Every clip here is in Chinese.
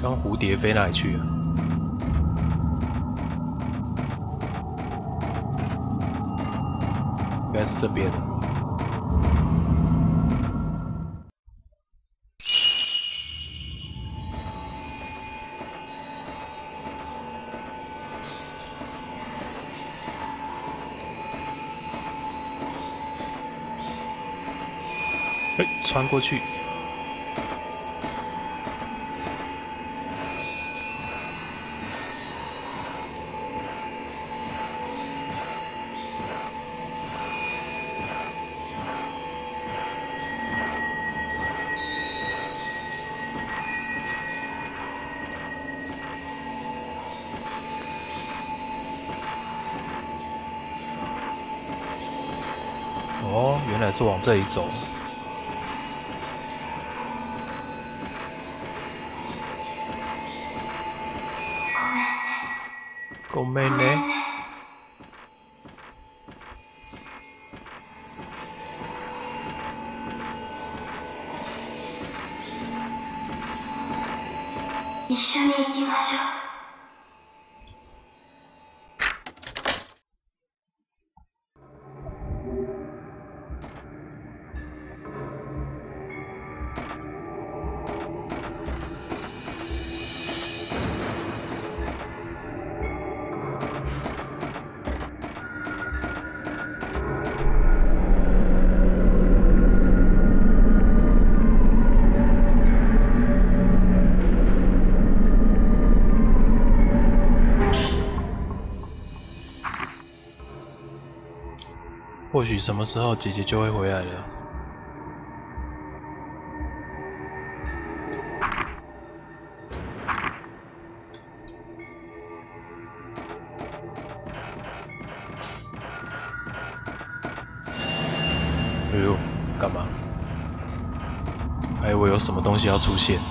刚蝴蝶飞哪里去了？应该是这边的。穿过去。哦，原来是往这里走。ごめんね。 一緒に行きましょう。 或许什么时候姐姐就会回来了。哎呦，干嘛？还以为有什么东西要出现。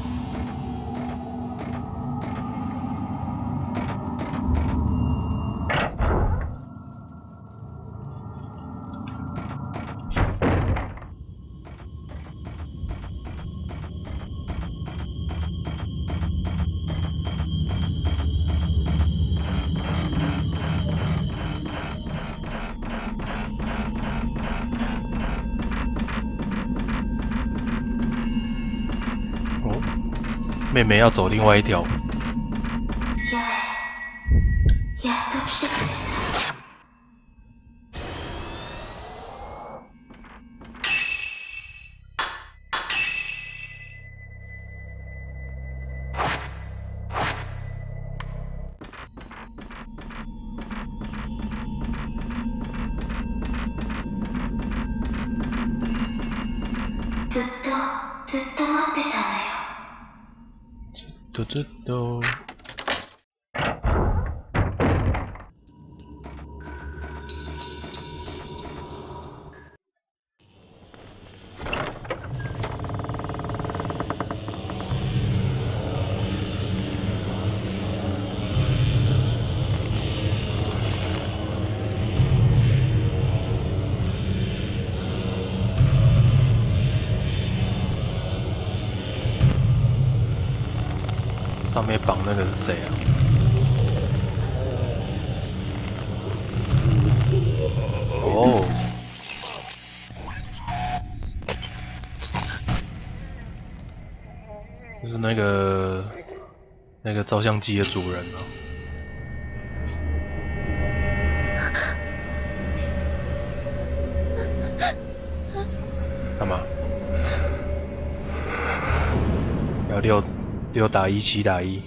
妹妹要走另外一条。 やっと来てくれた。ずっと待ってたんだよ。 ずっと。上面绑那个是谁啊？哦，这是那个照相机的主人啊。干嘛？要6打1 7打1。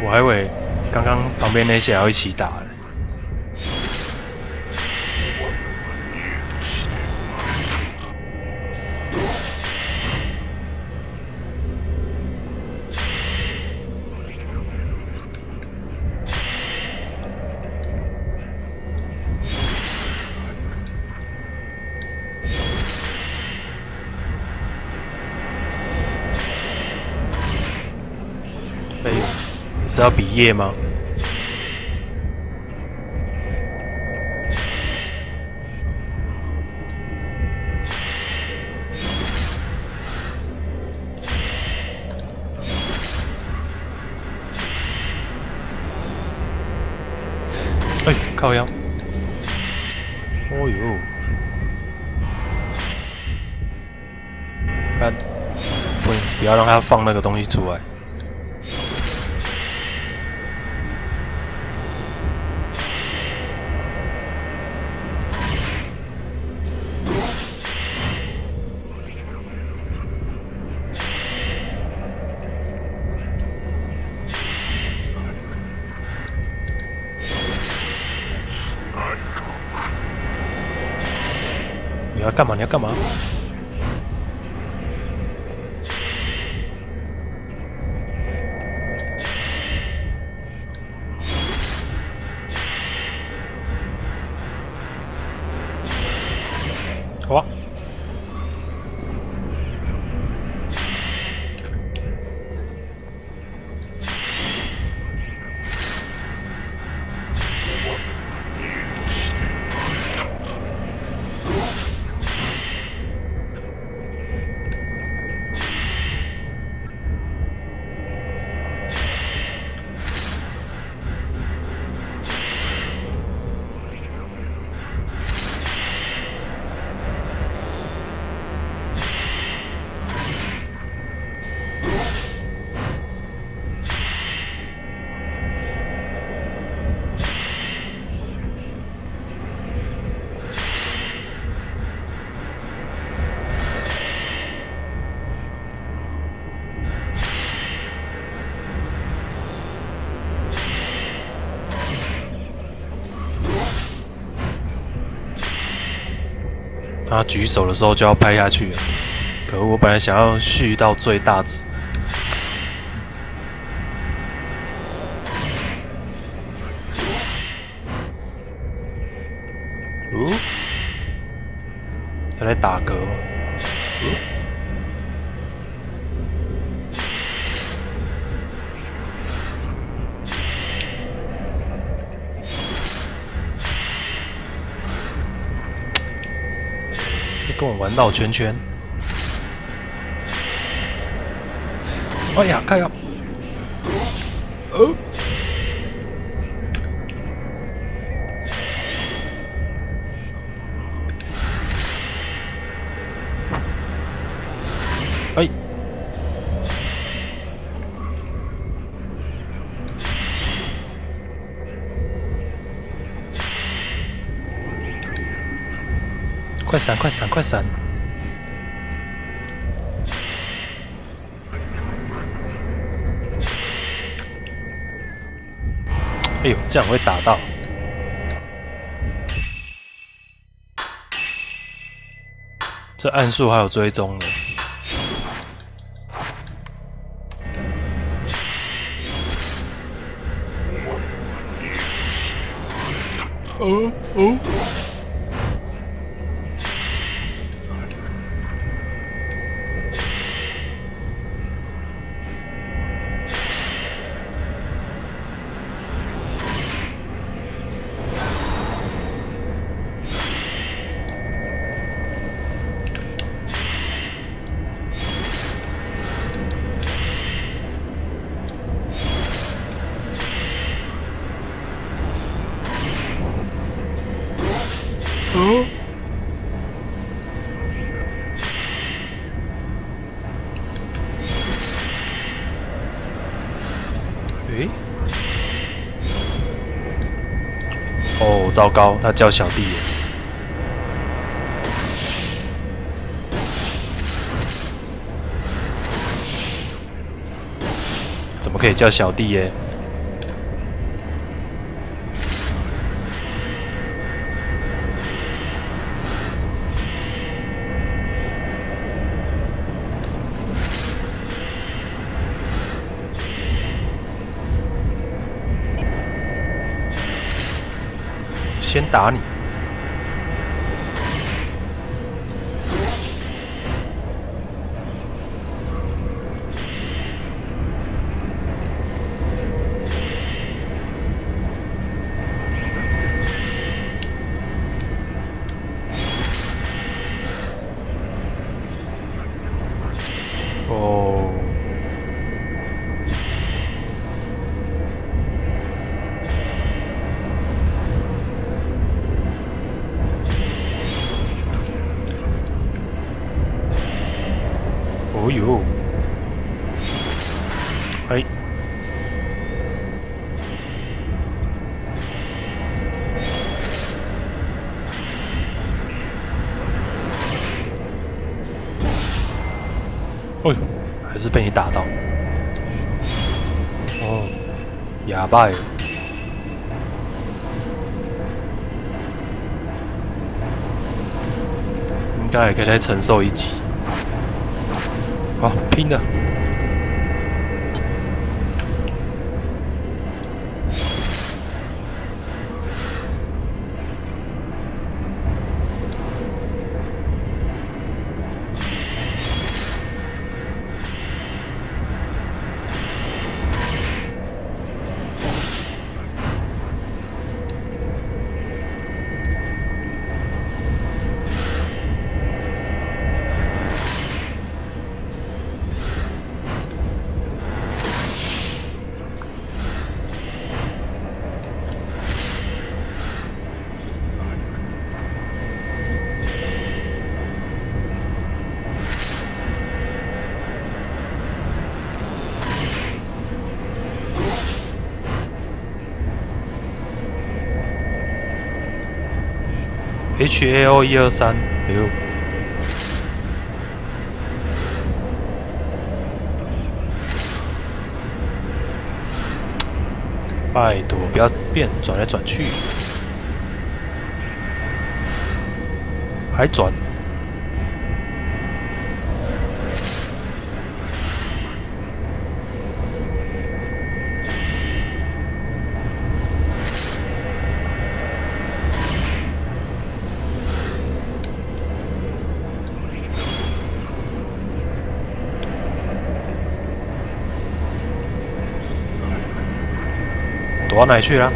我还以为刚刚旁边那些要一起打了。哎呦，你是要比耶吗？哎，靠腰！哦呦，看，不要让他放那个东西出来。你要干嘛？你要干嘛？好啊！他举手的时候就要拍下去了，可我本来想要续到最大值。哦，他在打嗝吗？跟我玩绕圈圈。哎呀，看呀！哦，哎，快闪，快闪，快闪！哎呦，这样会打到。这暗数还有追踪的。哦哦。哦，诶，哦，糟糕，他叫小弟耶。怎么可以叫小弟耶？ 先打你。哦。哦哟。哎。哦呦，还是被你打到。哦，哑巴耶。应该也可以再承受一击。好，拼了！HAO123，哎呦！拜托，不要变，转来转去，还转。躲到哪里去了？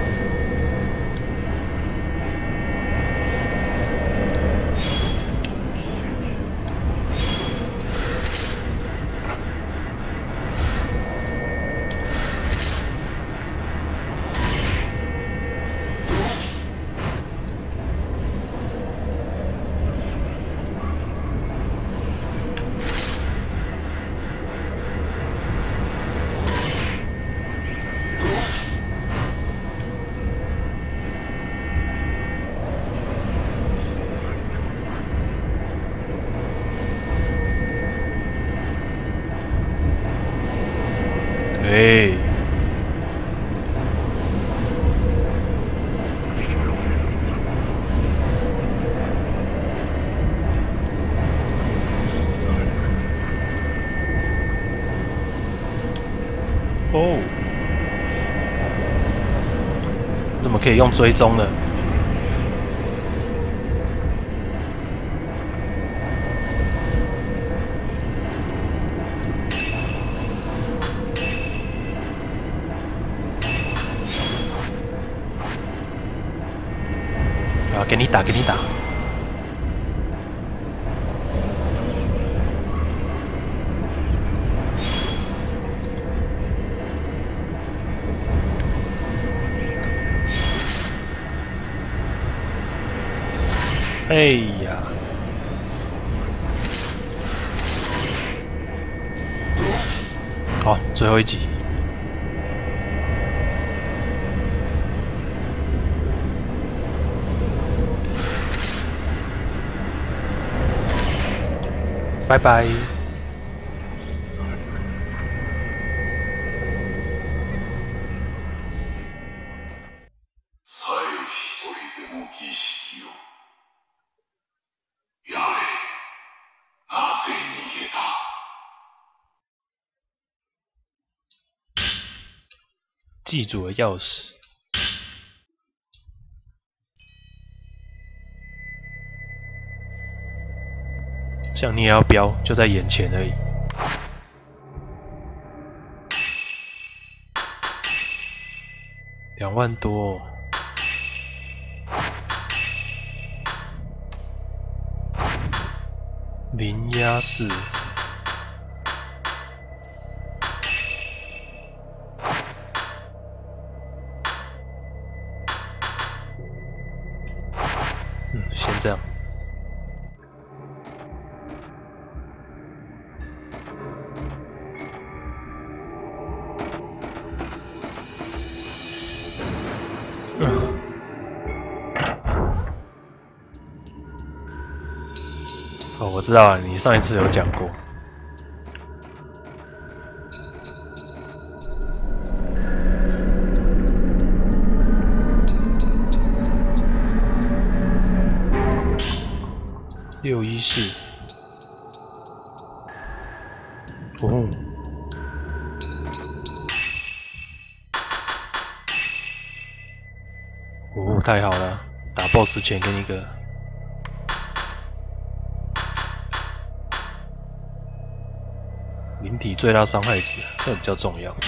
哎，哦，怎么可以用追踪呢？啊，给你打，给你打。哎呀！好，最后一集。拜拜。记住了钥匙。 这样你也要标，就在眼前而已。2万多、哦。零压式。先这样。哦，我知道了，你上一次有讲过。614。哦。哦，太好了！打 BOSS 之前给你一个灵体最大伤害值，这比较重要。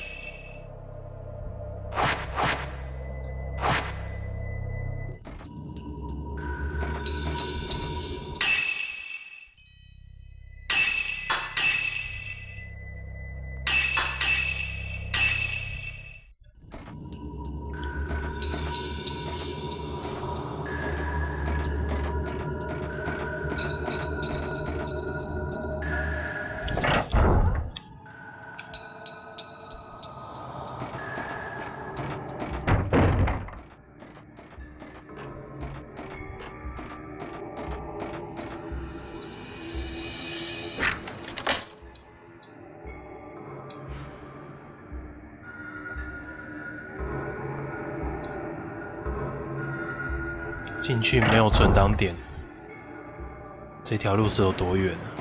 进去没有存档点，这条路是有多远啊？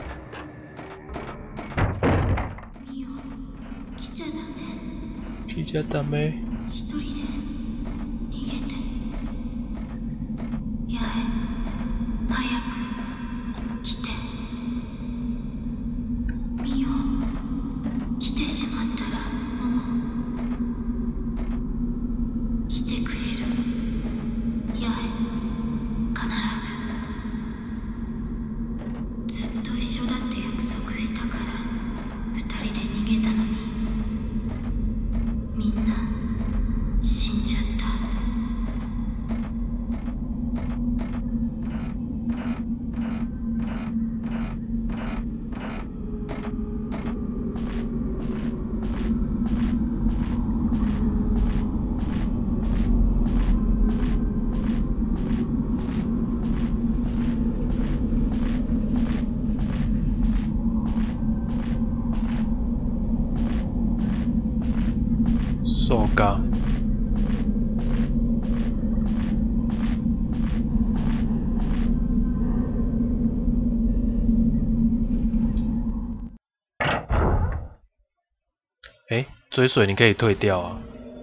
来ちゃダメ。 一人で逃げて。八重、早く来て。ミオ、来てしまったらもう来てくれる。八重、必ず。ずっと一緒だって約束したから二人で逃げたのに。みんな死んじゃった。 そうか。追水你可以退掉啊。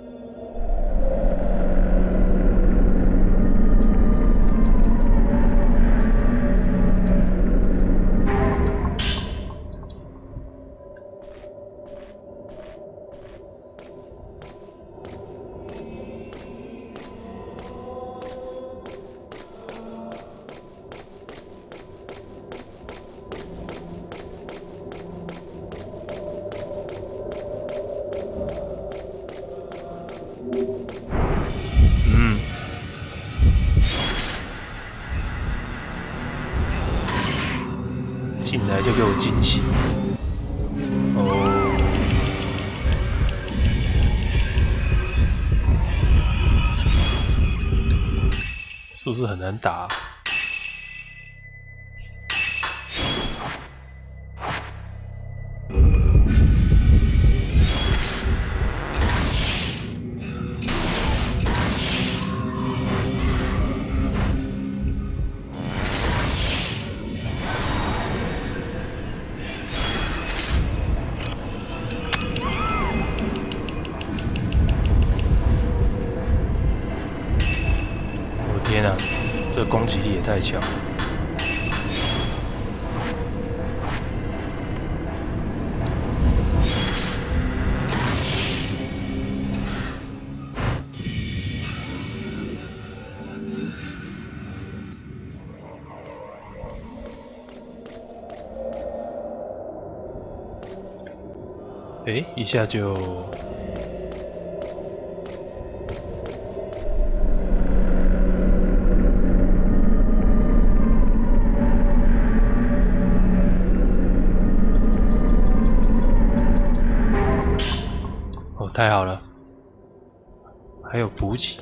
进来就给我惊喜哦！是不是很难打？天啊，这个攻击力也太强了！ 诶，一下就哦，太好了，还有补给。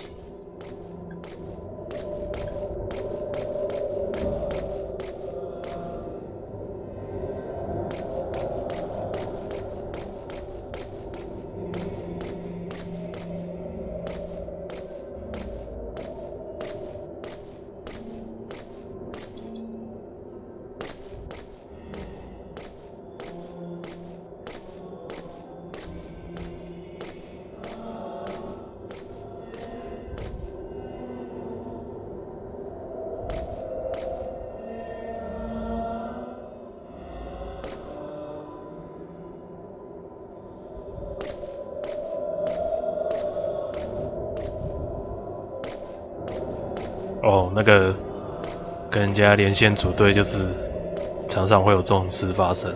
哦，那个跟人家连线组队，就是常常会有这种事发生。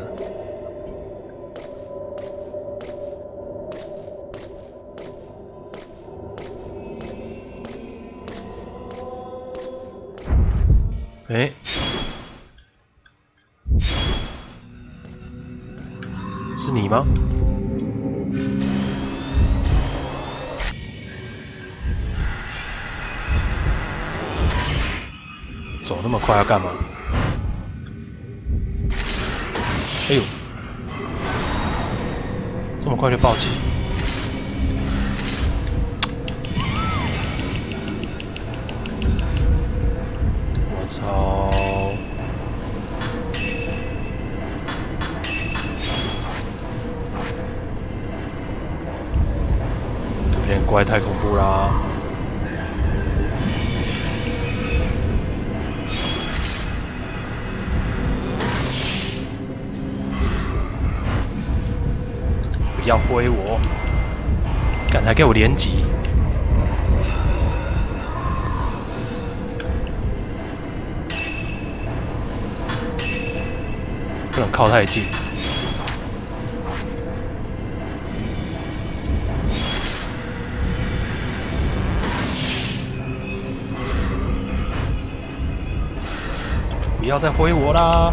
哎，是你吗？走那么快要干嘛？哎呦，这么快就暴击！我操！这边怪太恐怖啦！不要挥我！敢还给我连击！不能靠太近。不要再挥我啦！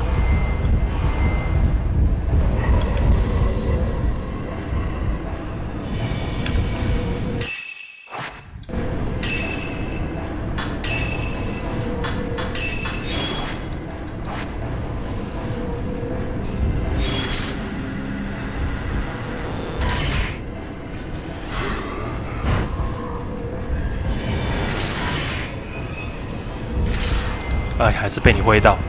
哎，还是被你挥到。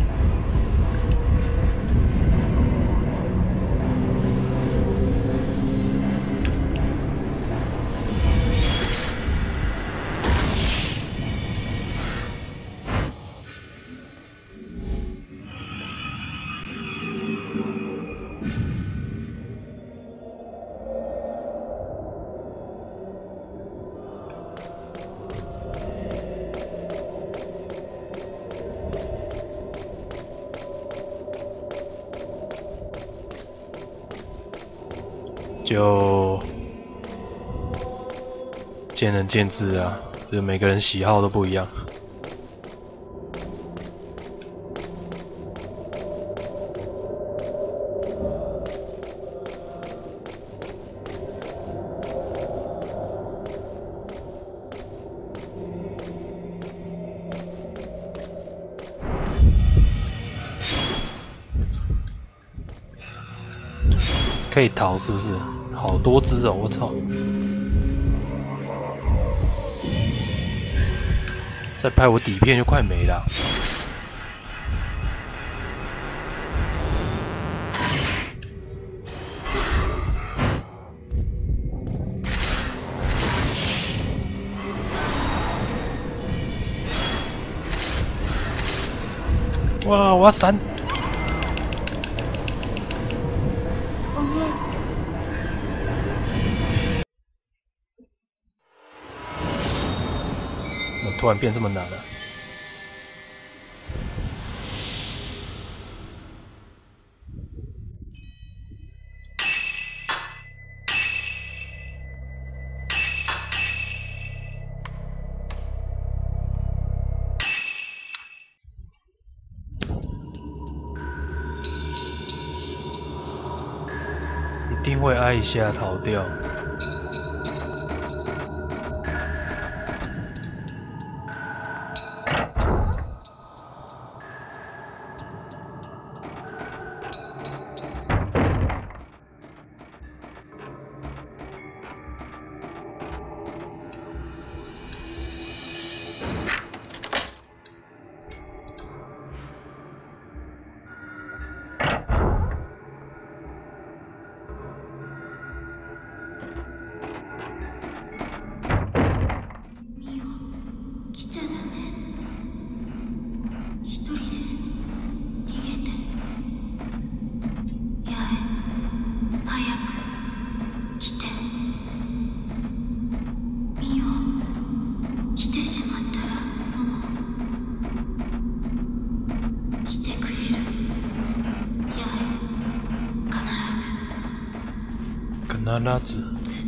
就见仁见智啊，就是每个人喜好都不一样。可以逃是不是？好多只哦，我操！再拍我底片就快没了。哇！我要闪！突然变这么难了。 定会挨一下逃掉。必ず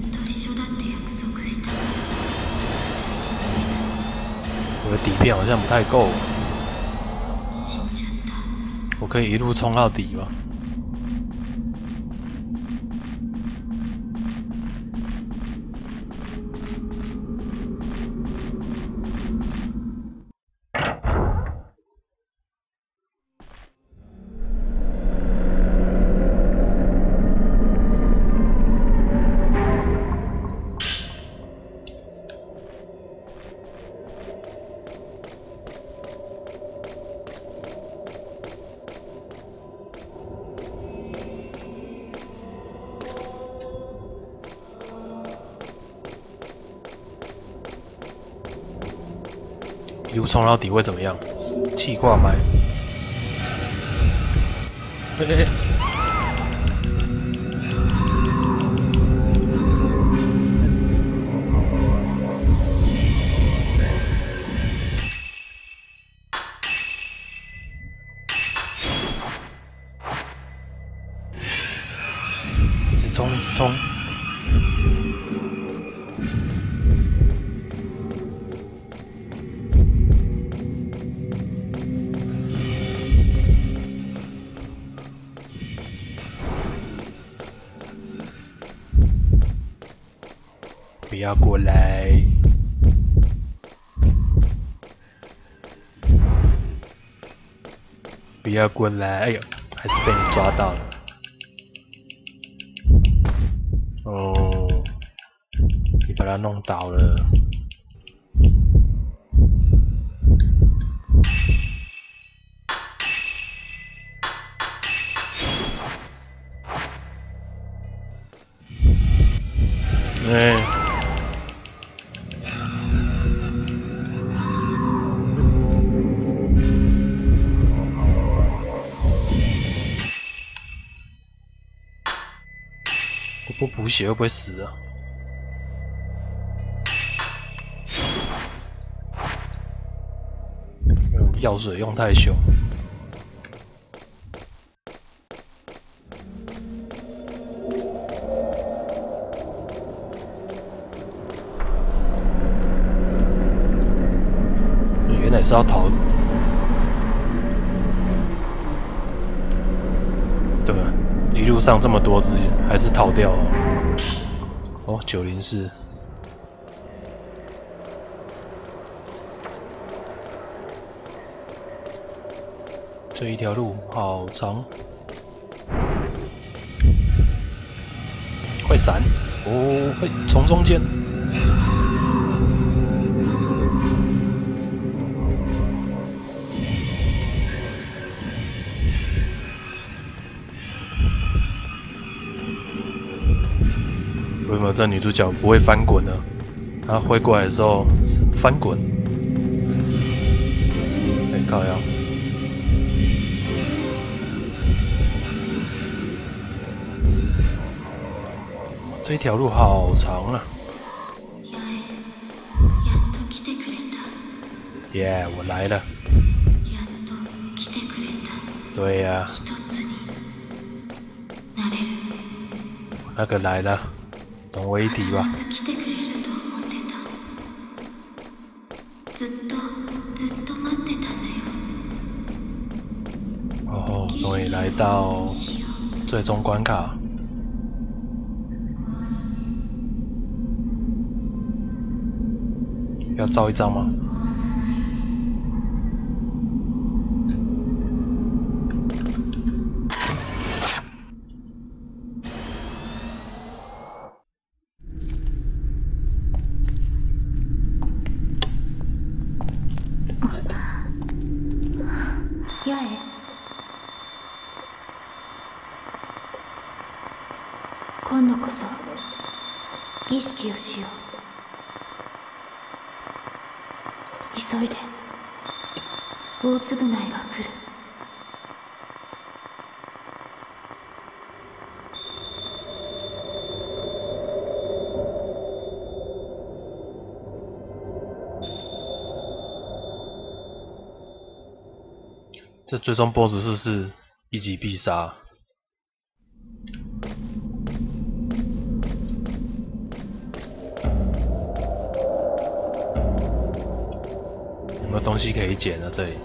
我的底片好像不太够，我可以一路冲到底吗？一路冲到底会怎么样？气挂麦。一直冲，一直冲。不要过来！不要过来！哎呦，还是被你抓到了。哦，你把它弄倒了。不补血会不会死啊？药水用太凶。原来是要逃。对吧？一路上这么多只，还是逃掉了。哦，904。这一条路好长，快闪！哦，会从中间。为什么这女主角不会翻滚呢？她挥过来的时候翻滚。哎，靠呀！这条路好长啊！耶，我来了！对呀，那个来了。同我一体吧。哦，终于来到最终关卡。 要照一张吗？ 八重。今度こそ儀式をしよう。急いで。大償いが来る。 这最终 BOSS 是一击必杀。有没有东西可以捡啊？这里。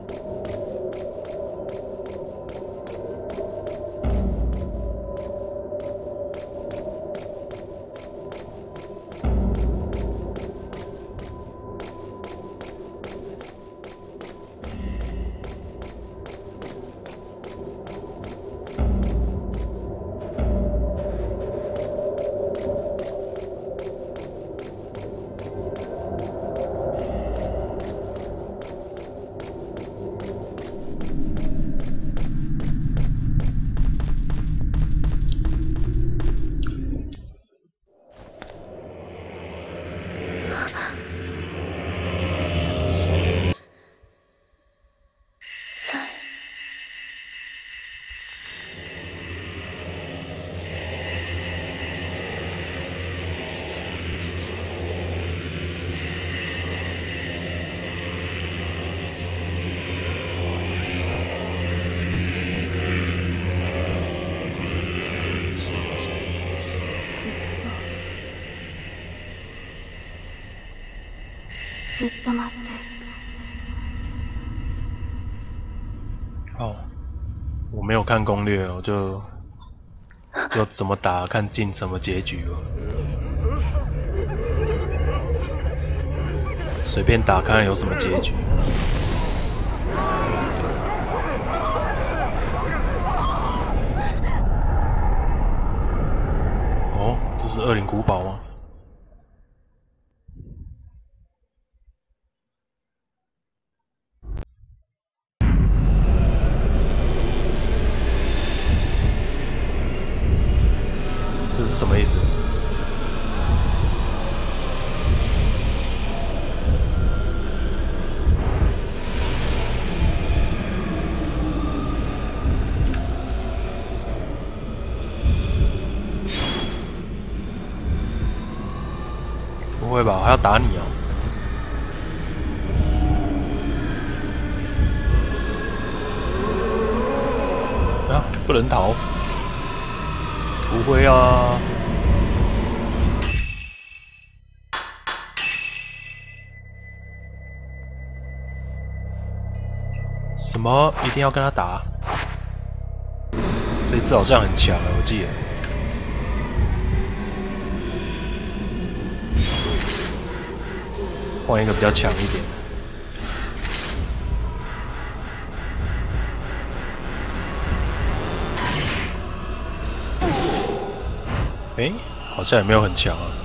ずっと待って。哦，我没有看攻略，我就怎么打，看进什么结局了。随便打看看有什么结局。哦，这是恶灵古堡吗？这是什么意思？不会吧？还要打你啊？啊，不能逃！不会啊！什么？一定要跟他打？这一次好像很强啊，我记得。换一个比较强一点。诶，好像也没有很强啊。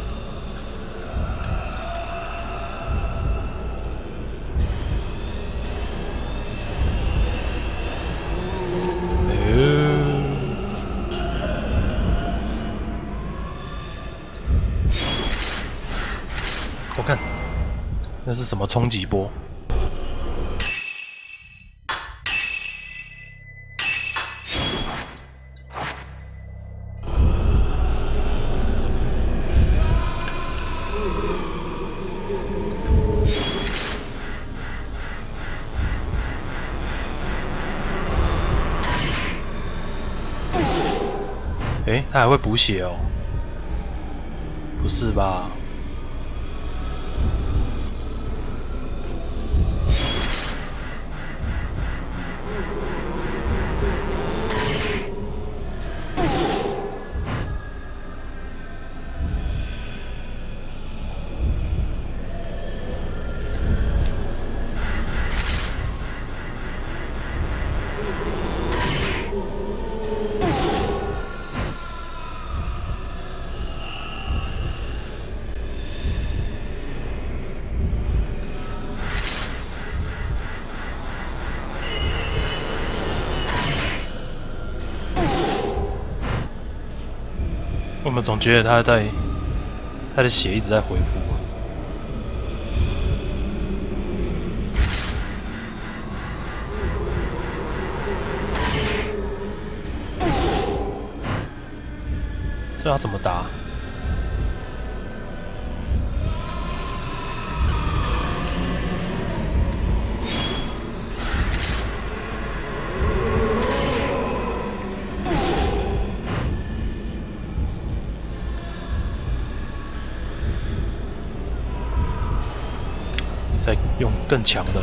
我看那是什么冲击波？诶，他还会补血哦？不是吧？ 我们总觉得他的血一直在恢复。这要怎么打？再用更强的。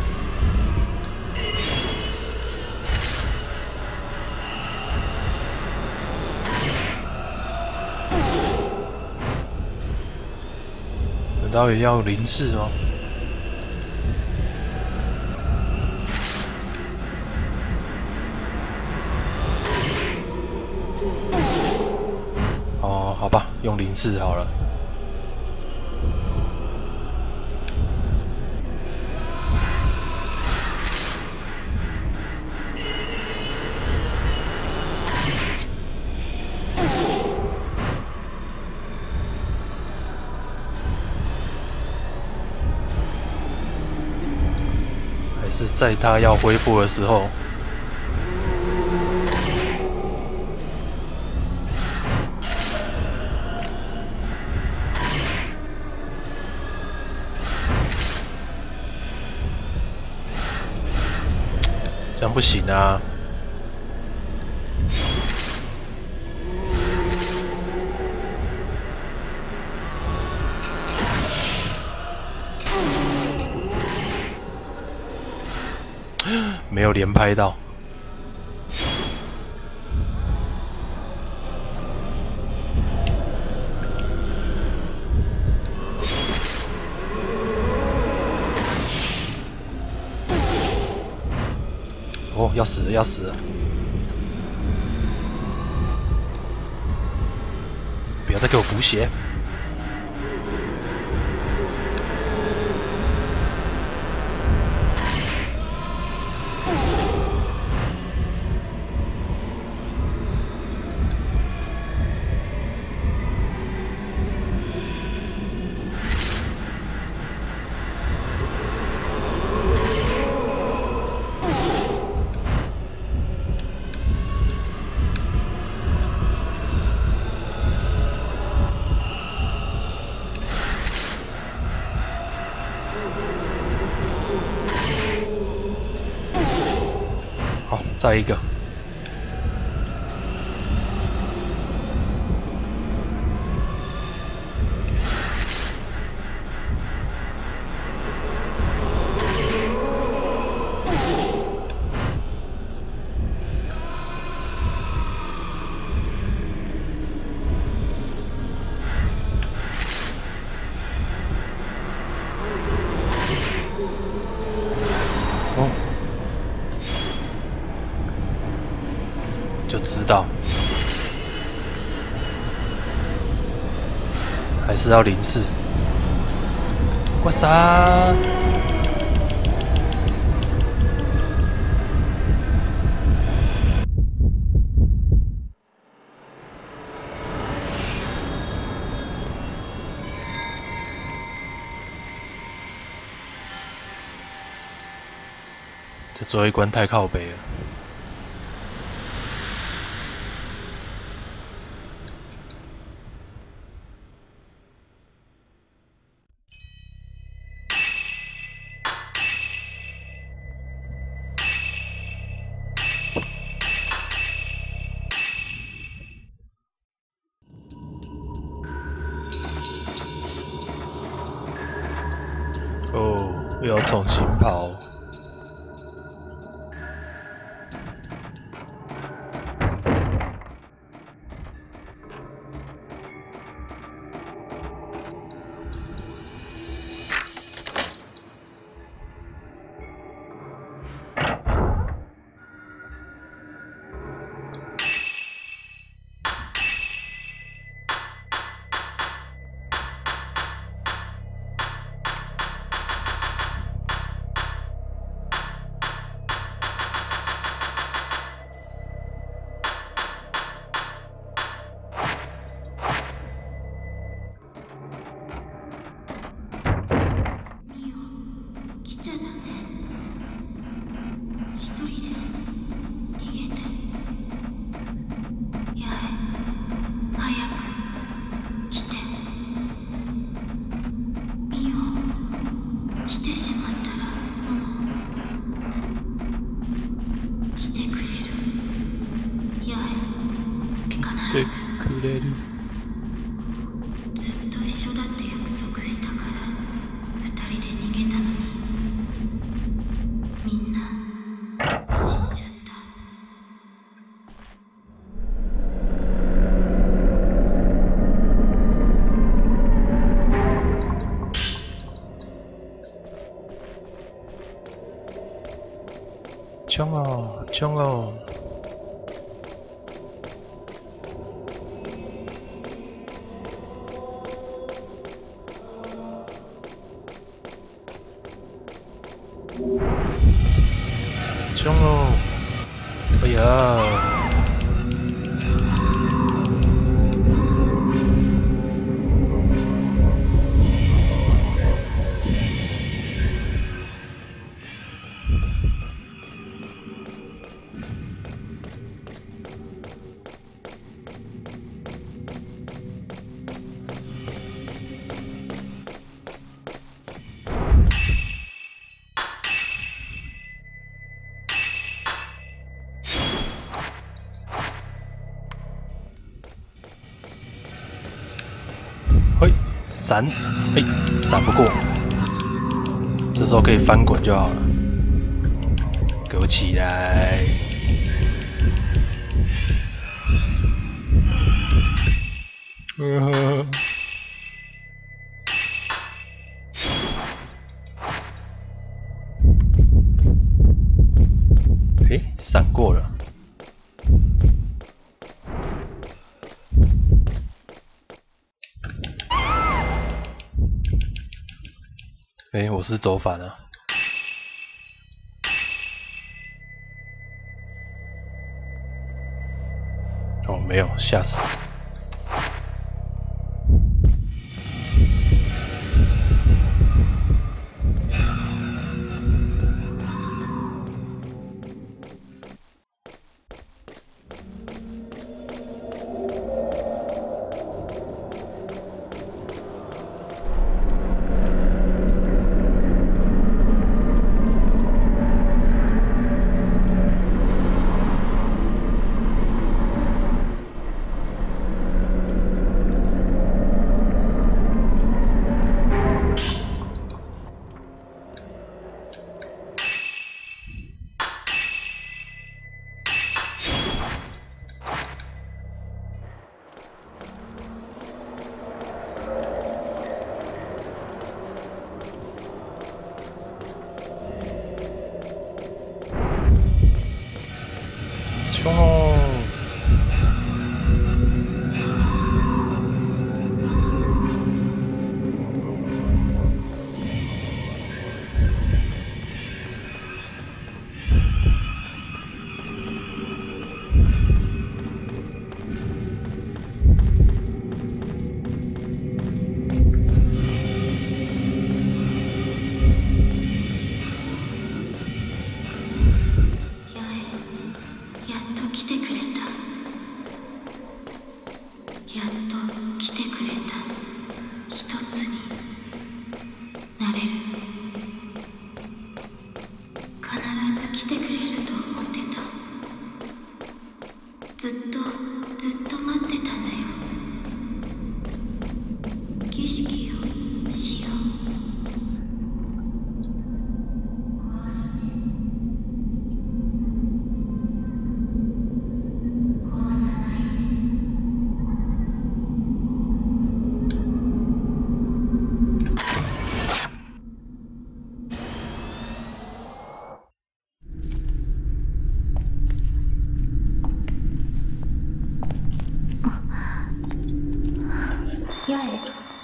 难道也要灵翅吗？哦，好吧，用灵翅好了。是在他要恢复的时候，这样不行啊！没有连拍到。哦，要死了，要死了！不要再给我补血！好，再一个。哦，就知道，还是要灵翅。过山。这最后一关太靠北了。哦，又要重新跑。 てくれる。 ずっと一緒だって約束したから二人で逃げたのにみんな死んじゃった。 冲哦，冲哦！冲哦！哎呀！嘿，闪！嘿，闪不过，这时候可以翻滚就好了。给我起来！诶，闪过了。诶，我是走反了。哦，没有，吓死！冲哦！ ずっと待ってたんだよ。儀式をしよう。八重、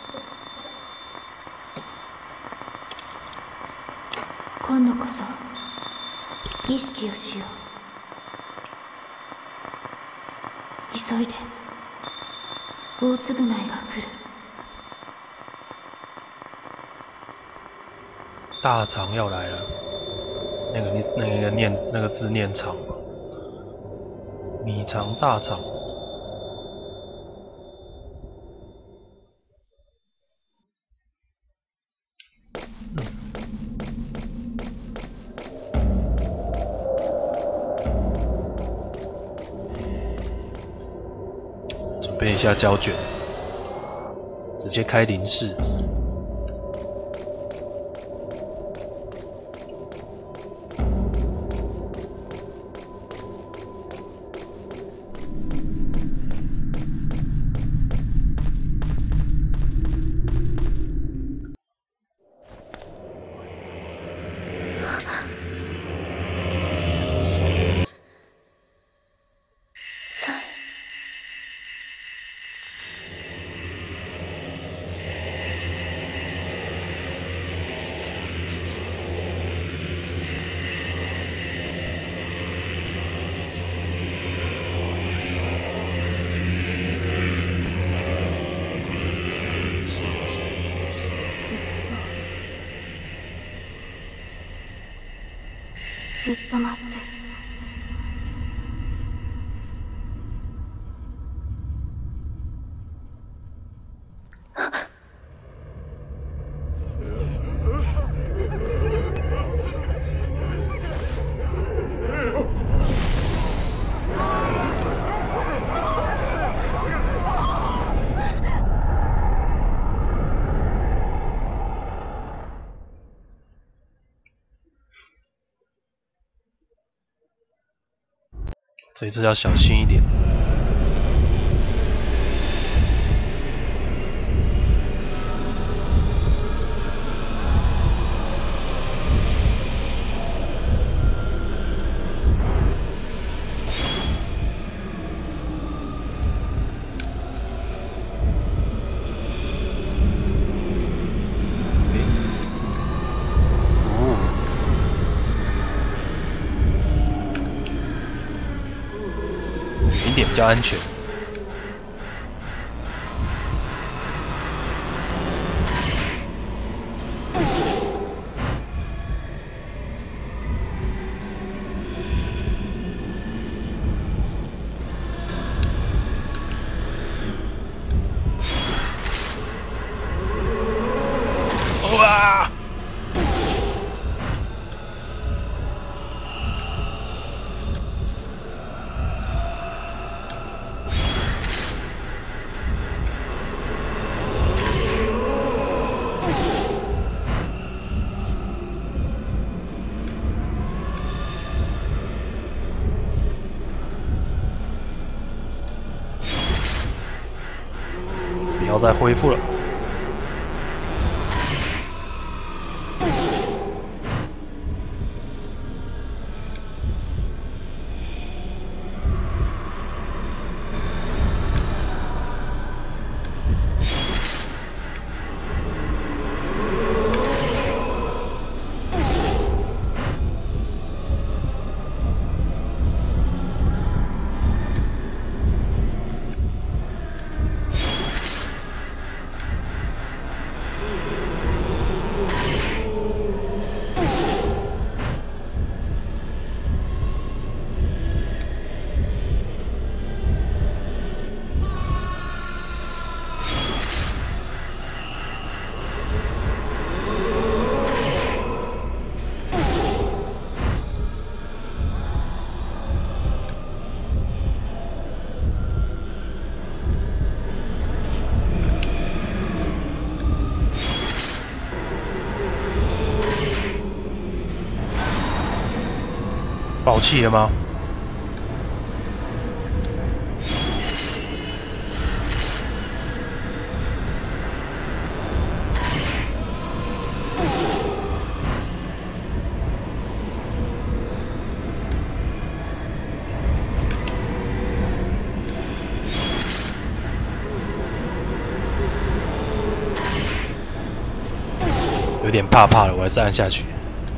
今度こそ儀式をしよう。急いで。大償いが来る。 大肠要来了，那个字念肠，米肠大肠。 备一下胶卷，直接开零式。 ずっと待って。 这一次要小心一点。一点比较安全。哇！不要再恢复了。爆气了吗？有点怕怕了，我还是按下去。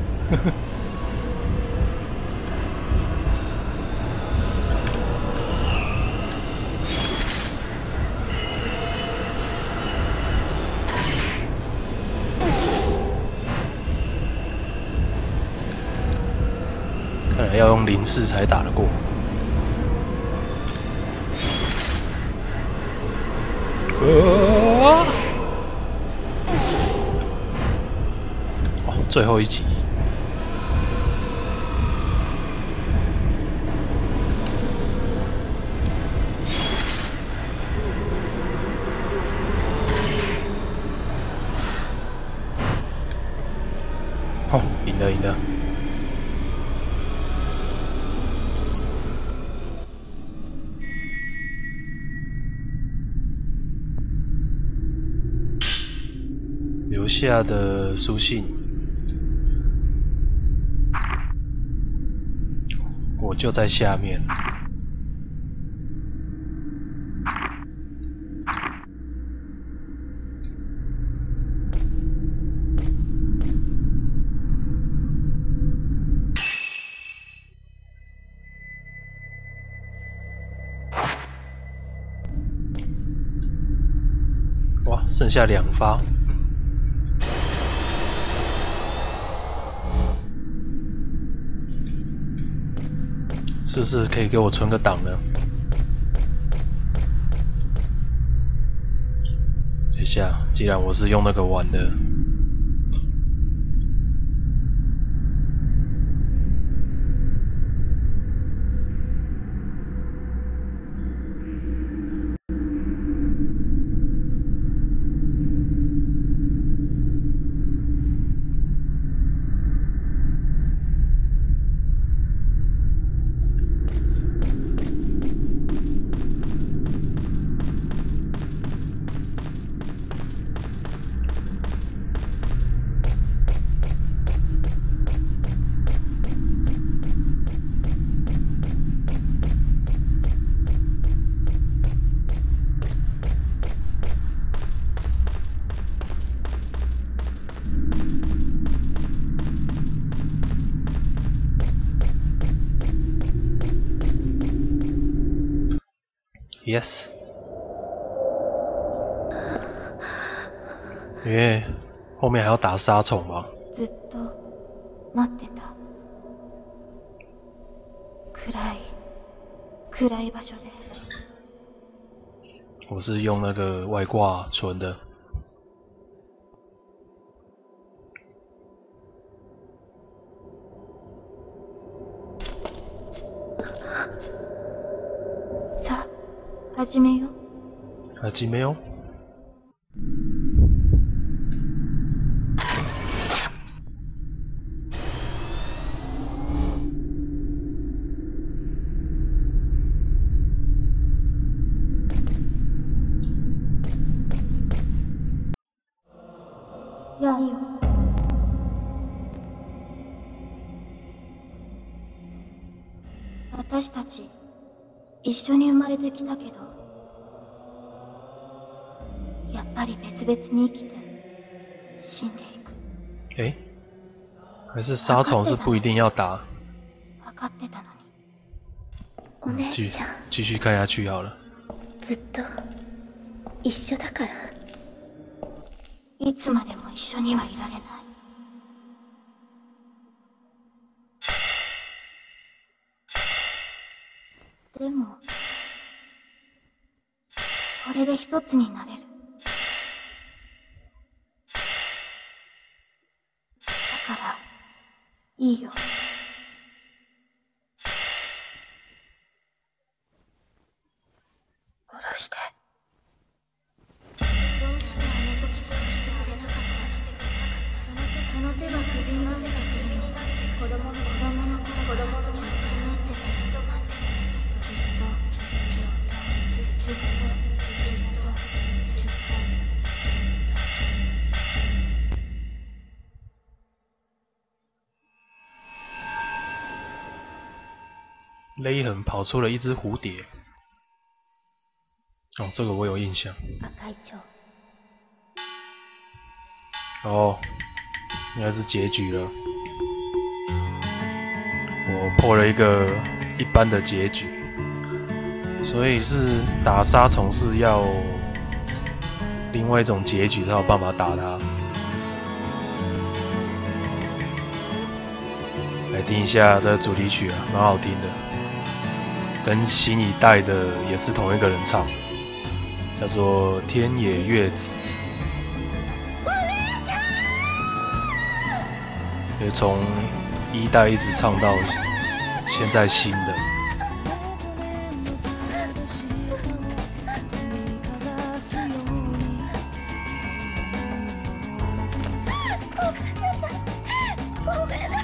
看来要用零式才打得过。哦，最后一集。 了赢了。留下的书信，我就在下面。哇，剩下2发。是不是可以给我存个档呢？等一下，既然我是用那个玩的，Yes， 因为后面还要打杀虫吧。 ずっと待ってた。暗い場所で。 我是用那个外挂存的。 さあ、始めよう。 始めよう。 何よ。私たち一緒に生まれてきたけど、やっぱり別々に生きて死んでいく。 诶，还是杀虫是不一定要打。 分かってたのに。お姉ちゃん。 继续看下去好了。 ずっと一緒だから。いつまでも一緒にはいられない。でもこれで一つになれる。だからいいよ。殺して。どうしてあの時殺してくれなかったの。その手が首に折れた時に子供の頃ずっと待ってた。 勒痕跑出了一只蝴蝶。哦，这个我有印象。哦，应该是结局了。我破了一个一般的结局，所以是打杀虫是要另外一种结局才有办法打它。来听一下这个主题曲啊，蛮好听的，跟新一代的也是同一个人唱的，叫做天野月子。也从1代一直唱到现在新的。 ごめんなさい。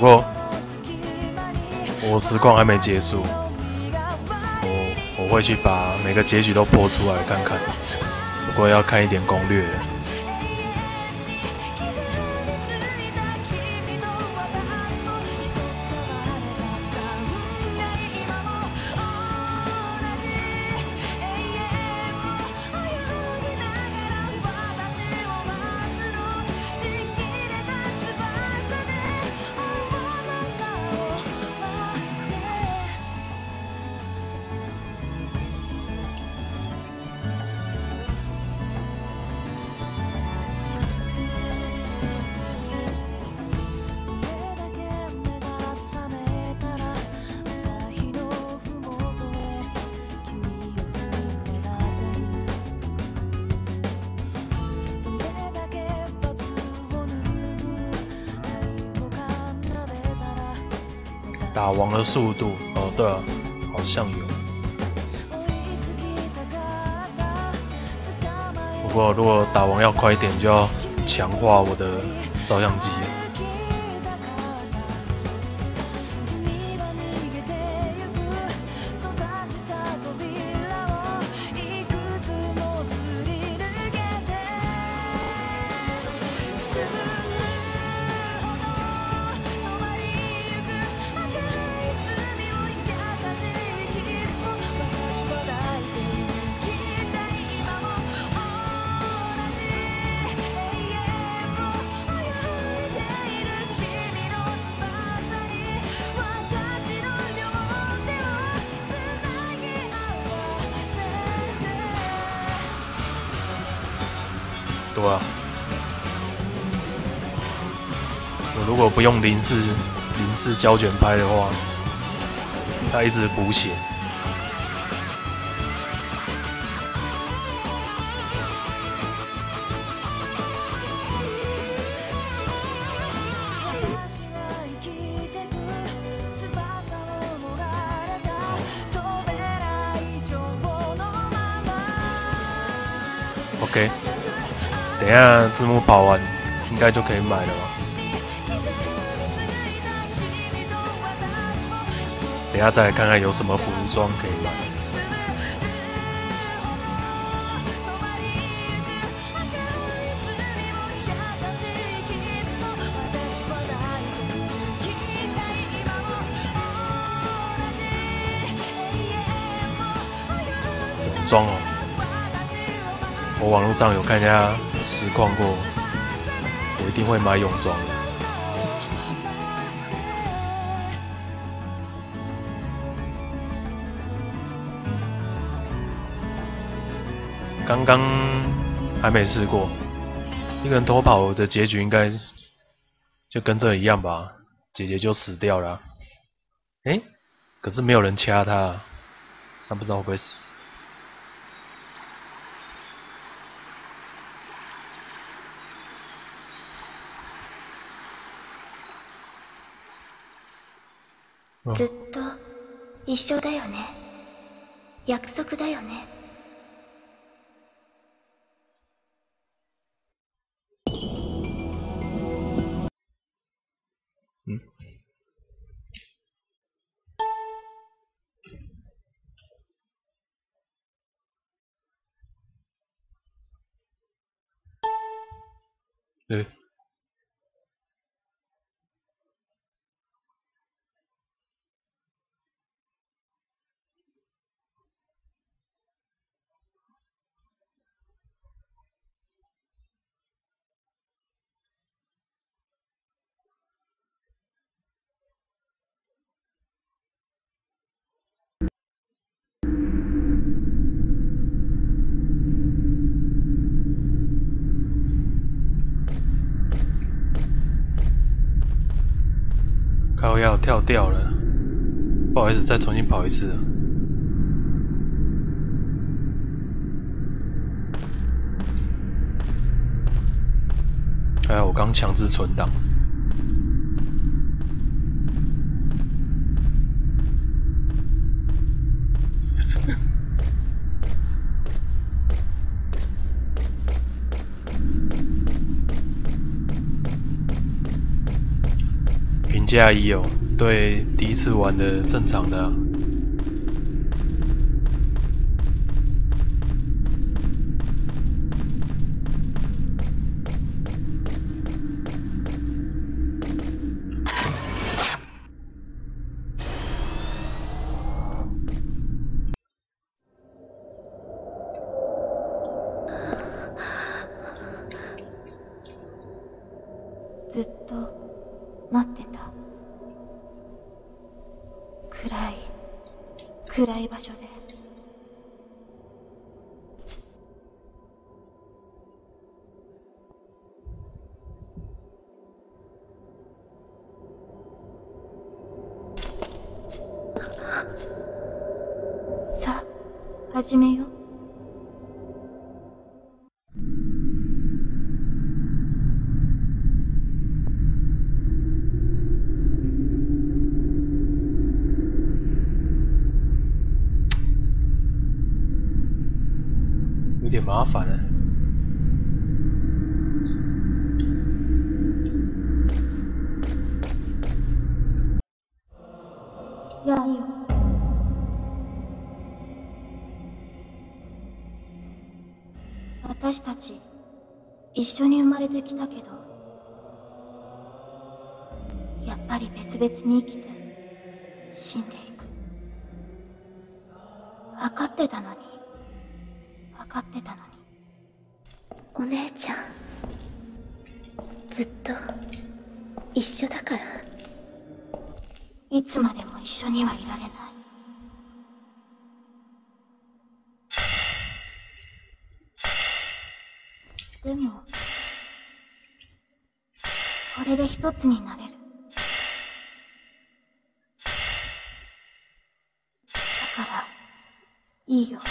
过我实况还没结束，我会去把每个结局都播出来看看，不过要看一点攻略。打王的速度哦，对啊，好像有。不过如果打王要快一点，就要强化我的照相机。对啊，我如果不用零式胶卷拍的话，它一直补血。OK。等一下字幕跑完，应该就可以买了吧？等一下再来看看有什么服装可以买。泳装哦，我网络上有看人家实况过，我一定会买泳装的。刚刚还没试过，一个人偷跑的结局应该就跟这一样吧？姐姐就死掉了啊。可是没有人掐他，他不知道会不会死。 ずっと一緒だよね。約束だよね。 对。靠腰跳掉了，不好意思，再重新跑一次。还好我刚强制存档。 2+1哦，对，第一次玩的正常的啊。 ずっと待ってた。暗い場所で。さあ、始めよう。 有点麻烦了。 やいよ。私たち一緒に生まれてきたけど、やっぱり別々に生きて死んでいく。分かってたのに。 お姉ちゃん、ずっと一緒だから。 いつまでも一緒にはいられない。でもこれで一つになれる。だからいいよ。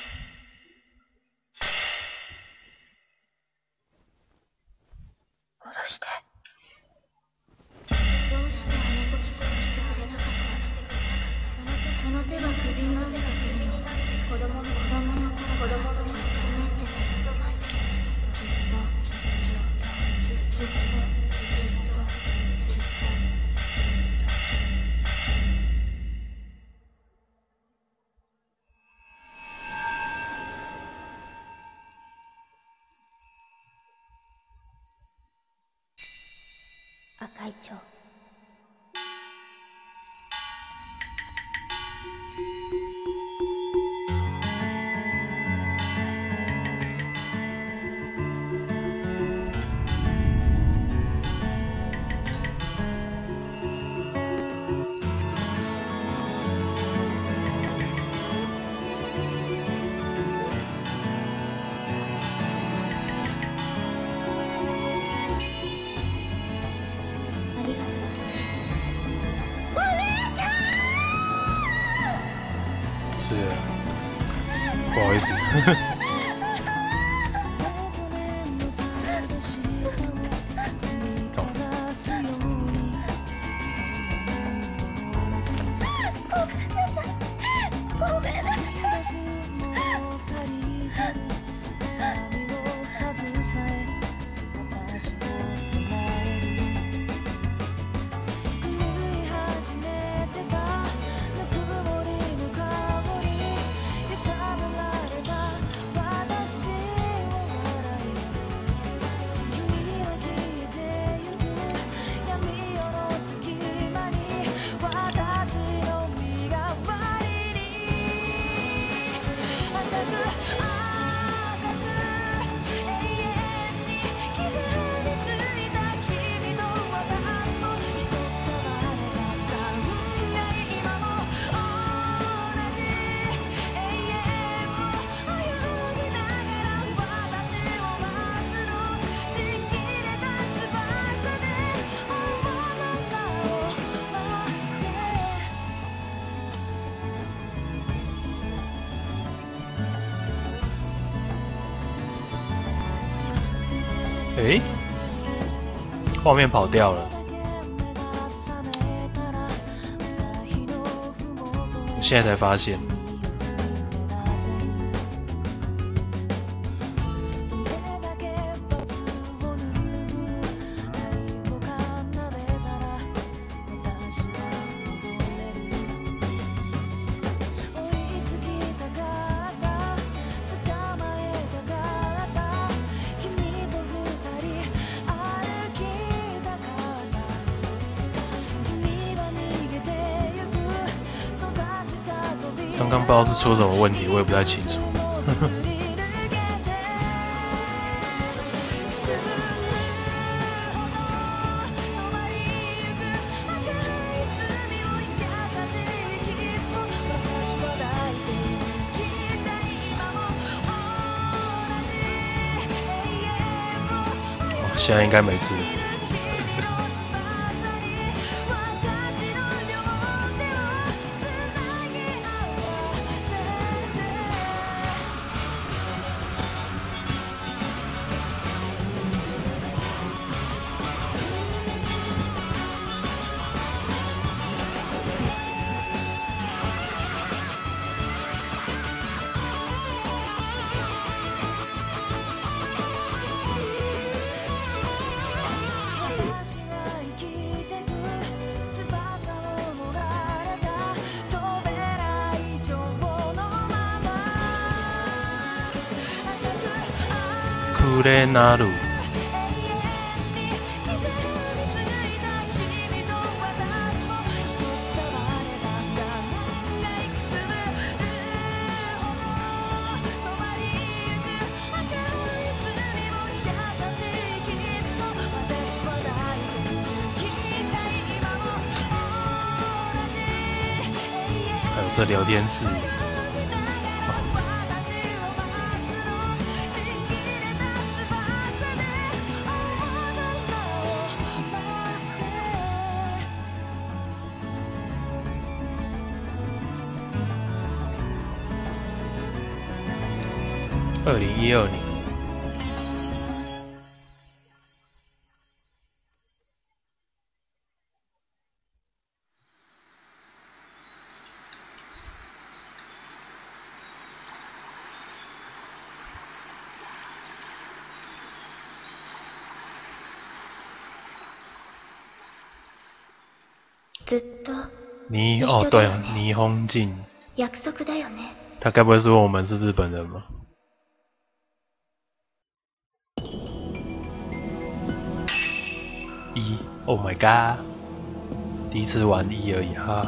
殺して。どうしてあの時殺してくれなかったの？その手が首に折れた時に子供の頃とずっと待ってた。ずっと。 赤い蝶。 是，不好意思。诶，画面跑掉了。我现在才发现。 刚刚不知道是出什么问题，我也不太清楚。现在应该没事。库雷纳鲁。还有这聊天室。2012年。 ずっと哦，对啊，霓虹镜。 約束だよね。 他该不会是问我们是日本人吗？Oh my god！ 第一次玩1而已哈。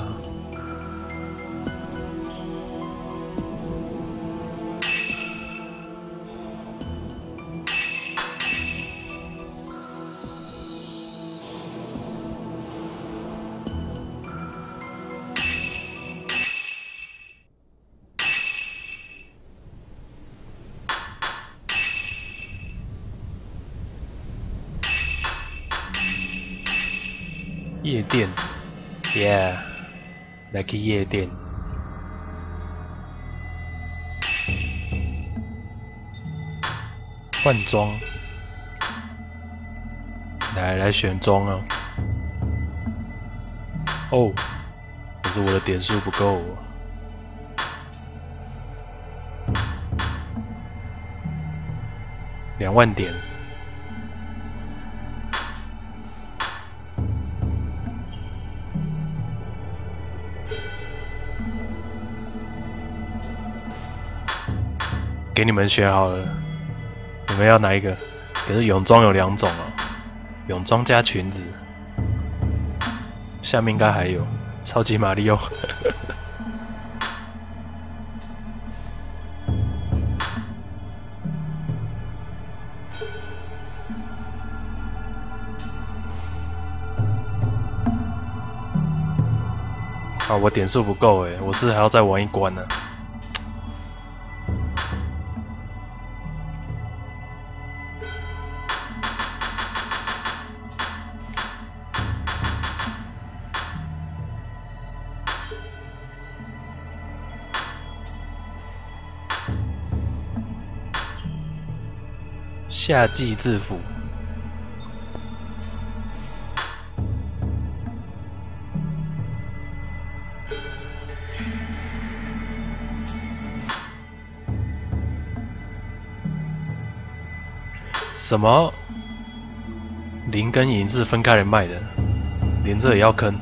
夜店 ，Yeah， 来去夜店。换装，来选装啊！哦，可是我的点数不够，2万点。给你们选好了，你们要哪一个？可是泳装有2种哦，泳装加裙子，下面应该还有超级马里奥。啊，我点数不够诶，我是还要再玩一关呢。夏季制服。什么？零跟银是分开来卖的，连这也要坑？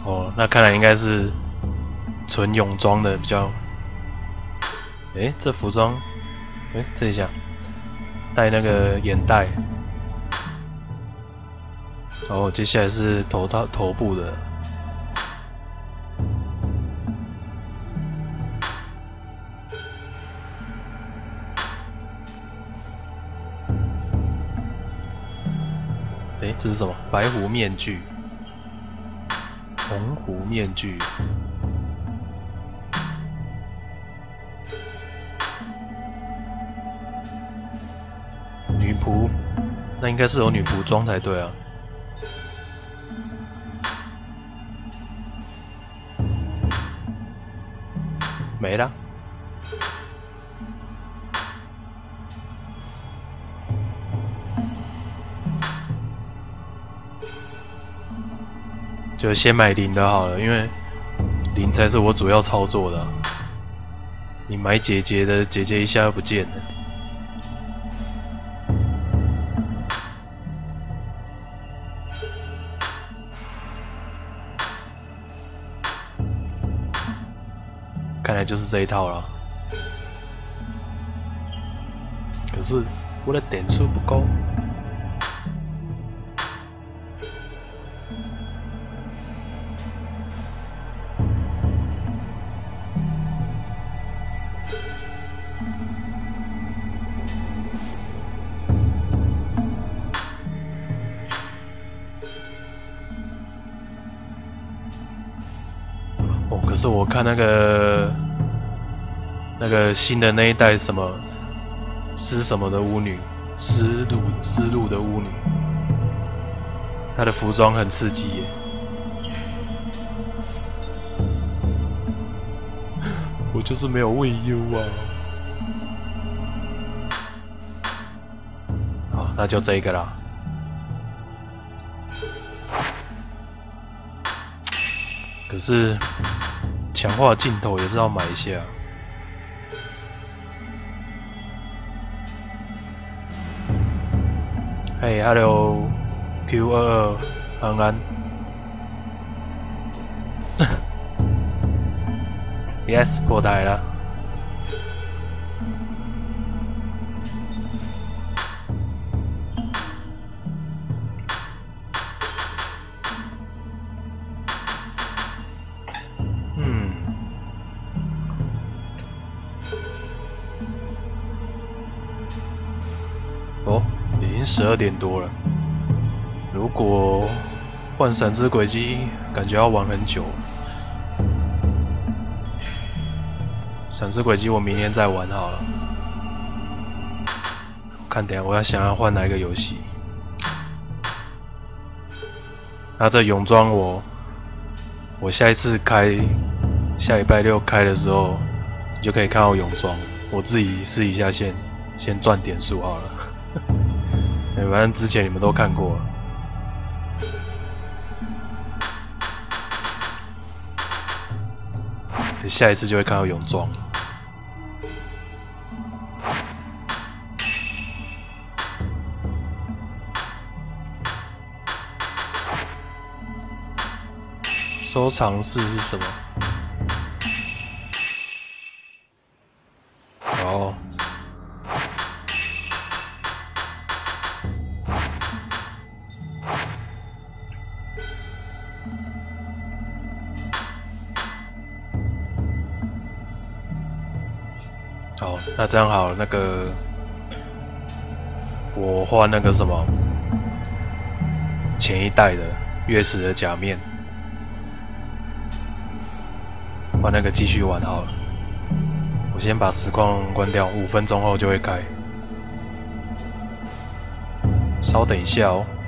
哦，那看来应该是纯泳装的比较。诶，这服装，诶，这一下戴那个眼袋。然后接下来是头部的。诶，这是什么？白狐面具、红狐面具。女仆，那应该是有女仆装才对啊。没了。就先买零的好了，因为零才是我主要操作的啊。你买姐姐的，姐姐一下就不见了。看来就是这一套了。可是我的点数不高。可是我看那个新的那一代什么丝什么的巫女，丝路的巫女，她的服装很刺激耶。我就是没有位优啊。好，那就这个啦。可是强化镜头也是要买一下。嘿 ，Hello Q22 安安，Yes 破台了。哦，已经12点多了。如果换闪之轨迹，感觉要玩很久。闪之轨迹我明天再玩好了。看等一下我要想要换哪一个游戏。那这泳装我下一次开，下礼拜六开的时候，你就可以看到泳装。我自己试一下先赚点数好了。反正之前你们都看过了。下一次就会看到泳装。收藏室是什么？哦。好，那这样好了，那个我换那个什么前一代的月食的假面。换那个继续玩好了。我先把实况关掉，5分钟后就会开。稍等一下哦。